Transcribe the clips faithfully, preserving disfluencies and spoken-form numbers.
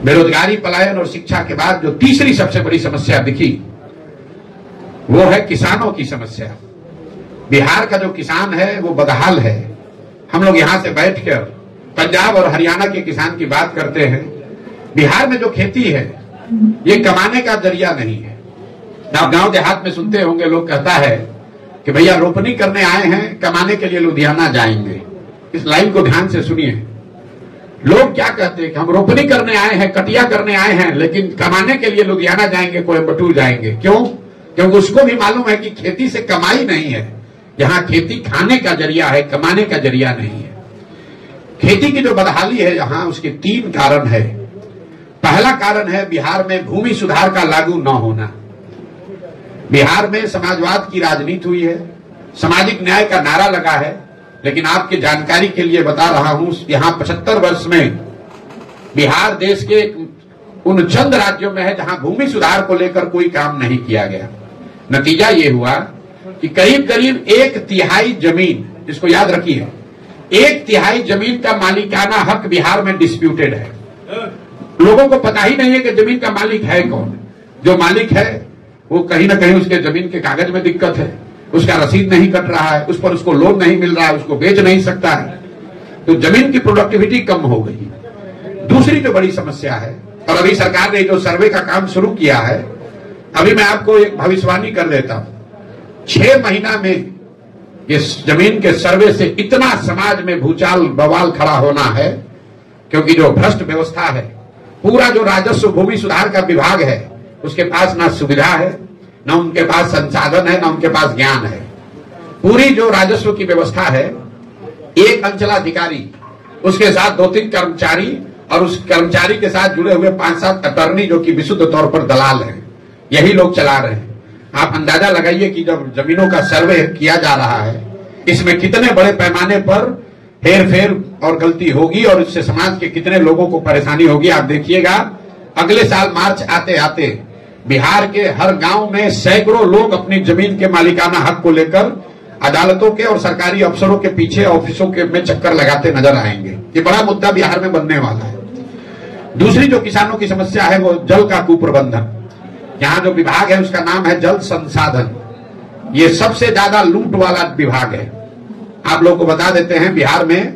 बेरोजगारी, पलायन और शिक्षा के बाद जो तीसरी सबसे बड़ी समस्या दिखी वो है किसानों की समस्या। बिहार का जो किसान है वो बदहाल है। हम लोग यहां से बैठकर पंजाब और हरियाणा के किसान की बात करते हैं। बिहार में जो खेती है ये कमाने का जरिया नहीं है। आप गांव देहात में सुनते होंगे, लोग कहता है कि भैया रोपनी करने आए हैं, कमाने के लिए लुधियाना जाएंगे। इस लाइन को ध्यान से सुनिए। लोग क्या कहते हैं कि हम रोपनी करने आए हैं, कटिया करने आए हैं, लेकिन कमाने के लिए लुधियाना जाएंगे, कोयम्बटूर जाएंगे। क्यों? क्योंकि उसको भी मालूम है कि खेती से कमाई नहीं है। यहाँ खेती खाने का जरिया है, कमाने का जरिया नहीं है। खेती की जो बदहाली है यहाँ, उसके तीन कारण है। पहला कारण है बिहार में भूमि सुधार का लागू न होना। बिहार में समाजवाद की राजनीति हुई है, सामाजिक न्याय का नारा लगा है, लेकिन आपके जानकारी के लिए बता रहा हूं, यहाँ पचहत्तर वर्ष में बिहार देश के उन चंद राज्यों में है जहां भूमि सुधार को लेकर कोई काम नहीं किया गया। नतीजा ये हुआ कि करीब करीब एक तिहाई जमीन, इसको याद रखिए, एक तिहाई जमीन का मालिकाना हक बिहार में डिस्प्यूटेड है। लोगों को पता ही नहीं है कि जमीन का मालिक है कौन। जो मालिक है वो कहीं ना कहीं उसके जमीन के कागज में दिक्कत है, उसका रसीद नहीं कट रहा है, उस पर उसको लोन नहीं मिल रहा है, उसको बेच नहीं सकता है, तो जमीन की प्रोडक्टिविटी कम हो गई। दूसरी जो बड़ी समस्या है, और अभी सरकार ने जो सर्वे का काम शुरू किया है, अभी मैं आपको एक भविष्यवाणी कर देता हूं। छह महीना में इस जमीन के सर्वे से इतना समाज में भूचाल बवाल खड़ा होना है, क्योंकि जो भ्रष्ट व्यवस्था है, पूरा जो राजस्व भूमि सुधार का विभाग है, उसके पास ना सुविधा है, ना उनके पास संसाधन है, ना उनके पास ज्ञान है। पूरी जो राजस्व की व्यवस्था है, एक अंचलाधिकारी, उसके साथ दो तीन कर्मचारी और उस कर्मचारी के साथ जुड़े हुए पांच सात अटर्नी जो कि विशुद्ध तौर पर दलाल हैं, यही लोग चला रहे हैं। आप अंदाजा लगाइए कि जब जमीनों का सर्वे किया जा रहा है, इसमें कितने बड़े पैमाने पर हेर फेर और गलती होगी और इससे समाज के कितने लोगों को परेशानी होगी। आप देखिएगा, अगले साल मार्च आते आते बिहार के हर गांव में सैकड़ों लोग अपनी जमीन के मालिकाना हक को लेकर अदालतों के और सरकारी अफसरों के पीछे ऑफिसों के में चक्कर लगाते नजर आएंगे। ये बड़ा मुद्दा बिहार में बनने वाला है। दूसरी जो किसानों की समस्या है वो जल का कुप्रबंधन। यहाँ जो विभाग है उसका नाम है जल संसाधन। ये सबसे ज्यादा लूट वाला विभाग है। आप लोग को बता देते हैं, बिहार में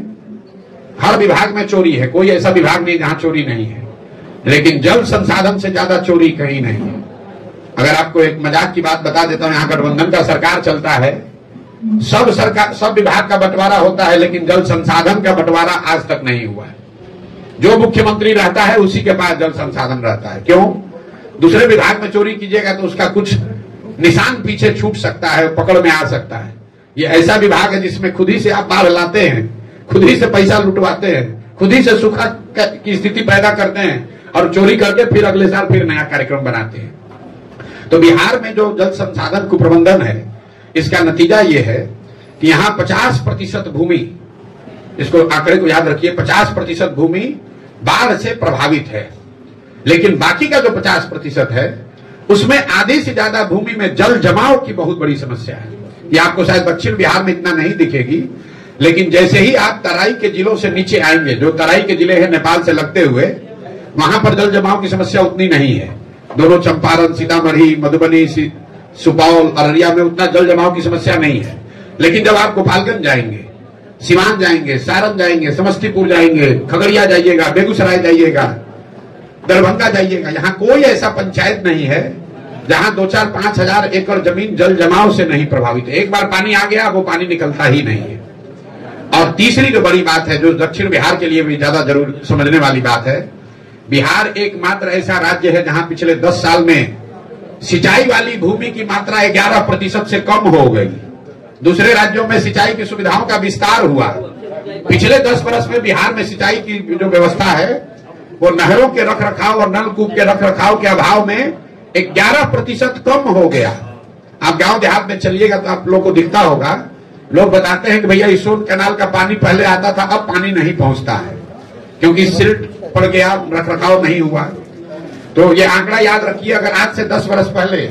हर विभाग में चोरी है, कोई ऐसा विभाग नहीं जहां चोरी नहीं है, लेकिन जल संसाधन से ज्यादा चोरी कहीं नहीं है। अगर आपको एक मजाक की बात बता देता हूं, यहाँ गठबंधन का सरकार चलता है, सब सरकार सब विभाग का बंटवारा होता है, लेकिन जल संसाधन का बंटवारा आज तक नहीं हुआ है। जो मुख्यमंत्री रहता है उसी के पास जल संसाधन रहता है। क्यों? दूसरे विभाग में चोरी कीजिएगा तो उसका कुछ निशान पीछे छूट सकता है, पकड़ में आ सकता है। ये ऐसा विभाग है जिसमें खुद ही से आप बाढ़ लाते हैं, खुद ही से पैसा लुटवाते हैं, खुद ही से सूखा की स्थिति पैदा करते हैं और चोरी करके फिर अगले साल फिर नया कार्यक्रम बनाते हैं। तो बिहार में जो जल संसाधन कुप्रबंधन है, इसका नतीजा ये है कि यहाँ पचास प्रतिशत भूमि, इसको आंकड़े को याद रखिए, पचास प्रतिशत भूमि बाढ़ से प्रभावित है, लेकिन बाकी का जो पचास प्रतिशत है उसमें आधी से ज्यादा भूमि में जल जमाव की बहुत बड़ी समस्या है। ये आपको शायद दक्षिण बिहार में इतना नहीं दिखेगी, लेकिन जैसे ही आप तराई के जिलों से नीचे आएंगे, जो तराई के जिले हैं नेपाल से लगते हुए, वहां पर जल जमाव की समस्या उतनी नहीं है। दोनों चंपारण, सीतामढ़ी, मधुबनी, सुपौल, अररिया में उतना जल जमाव की समस्या नहीं है। लेकिन जब आप गोपालगंज जाएंगे, सिवान जाएंगे, सारण जाएंगे, समस्तीपुर जाएंगे, खगड़िया जाइएगा, बेगूसराय जाइएगा, दरभंगा जाइएगा, यहाँ कोई ऐसा पंचायत नहीं है जहां दो चार पांच हजार एकड़ जमीन जल जमाव से नहीं प्रभावित है। एक बार पानी आ गया वो पानी निकलता ही नहीं है। और तीसरी जो बड़ी बात है, जो दक्षिण बिहार के लिए भी ज्यादा जरूर समझने वाली बात है, बिहार एकमात्र ऐसा राज्य है जहां पिछले दस साल में सिंचाई वाली भूमि की मात्रा ग्यारह प्रतिशत से कम हो गई। दूसरे राज्यों में सिंचाई की सुविधाओं का विस्तार हुआ। पिछले दस वर्ष में बिहार में सिंचाई की जो व्यवस्था है वो नहरों के रख रखाव और नलकूप के रख रखाव के अभाव में ग्यारह प्रतिशत कम हो गया। आप गांव देहात में चलिएगा तो आप लोगों को दिखता होगा, लोग बताते हैं कि भैया इस सोन कैनाल का पानी पहले आता था, अब पानी नहीं पहुंचता है क्योंकि सिल्ट पड़ गया, रख रखाव नहीं हुआ। तो ये आंकड़ा याद रखिए, अगर आज से दस वर्ष पहले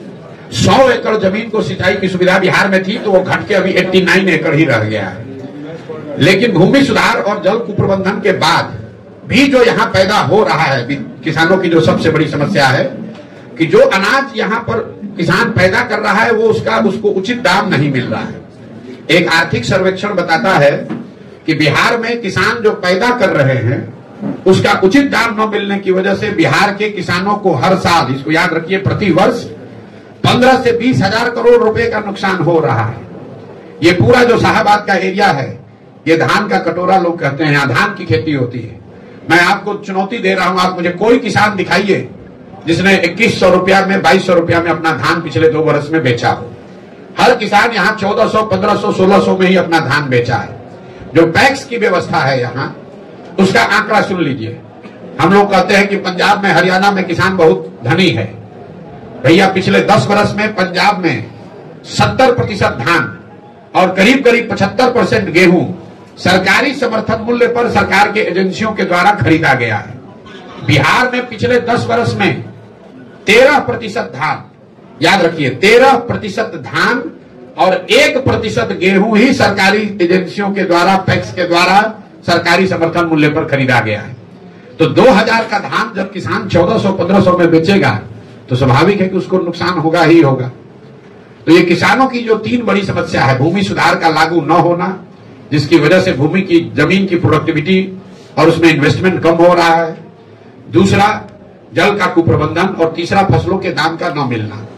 सौ एकड़ जमीन को सिंचाई की सुविधा बिहार में थी तो वो घट के अभी नवासी एकड़ ही रह गया है। लेकिन भूमि सुधार और जल कुप्रबंधन के बाद भी जो यहाँ पैदा हो रहा है, किसानों की जो सबसे बड़ी समस्या है कि जो अनाज यहाँ पर किसान पैदा कर रहा है वो उसका उसको उचित दाम नहीं मिल रहा है। एक आर्थिक सर्वेक्षण बताता है कि बिहार में किसान जो पैदा कर रहे हैं उसका उचित दाम न मिलने की वजह से बिहार के किसानों को हर साल, इसको याद रखिए, प्रति वर्ष पंद्रह से बीस हजार करोड़ रुपए का नुकसान हो रहा है। ये पूरा जो शाहबाद का एरिया है, ये धान का कटोरा लोग कहते हैं, यहाँ धान की खेती होती है। मैं आपको चुनौती दे रहा हूं, आप मुझे कोई किसान दिखाइए जिसने इक्कीस सौ रुपया में, बाईस सौ रुपया में अपना धान पिछले दो वर्ष में बेचा हो। हर किसान यहाँ चौदह सौ, पंद्रह सौ, सोलह सौ में ही अपना धान बेचा है। जो पैक्स की व्यवस्था है यहाँ, उसका आंकड़ा सुन लीजिए। हम लोग कहते हैं कि पंजाब में, हरियाणा में किसान बहुत धनी है। भैया पिछले दस वर्ष में पंजाब में सत्तर प्रतिशत धान और करीब करीब पचहत्तर परसेंट गेहूं सरकारी समर्थन मूल्य पर सरकार के एजेंसियों के द्वारा खरीदा गया है। बिहार में पिछले दस वर्ष में तेरह प्रतिशत धान, याद रखिए, तेरह प्रतिशत धान और एक प्रतिशत गेहूं ही सरकारी एजेंसियों के द्वारा, पैक्स के द्वारा सरकारी समर्थन मूल्य पर खरीदा गया है। तो दो हजार का धान जब किसान चौदह सौ, पंद्रह सौ में बेचेगा तो स्वाभाविक है कि उसको नुकसान होगा ही होगा। तो ये किसानों की जो तीन बड़ी समस्या है, भूमि सुधार का लागू न होना, जिसकी वजह से भूमि की, जमीन की प्रोडक्टिविटी और उसमें इन्वेस्टमेंट कम हो रहा है, दूसरा जल का कुप्रबंधन और तीसरा फसलों के दाम का न मिलना।